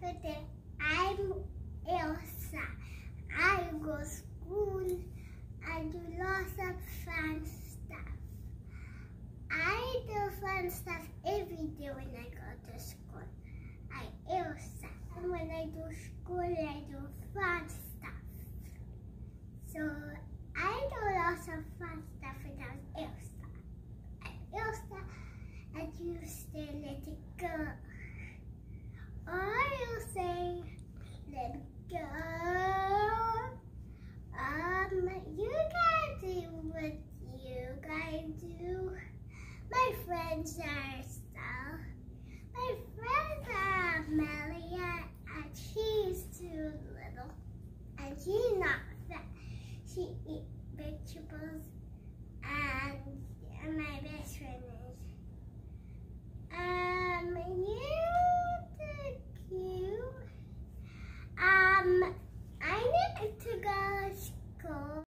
everything. I'm Elsa. I go to school. I do lots of fun stuff. I do fun stuff every day when I go to school. I'm Elsa. And when I do school, I do fun stuff.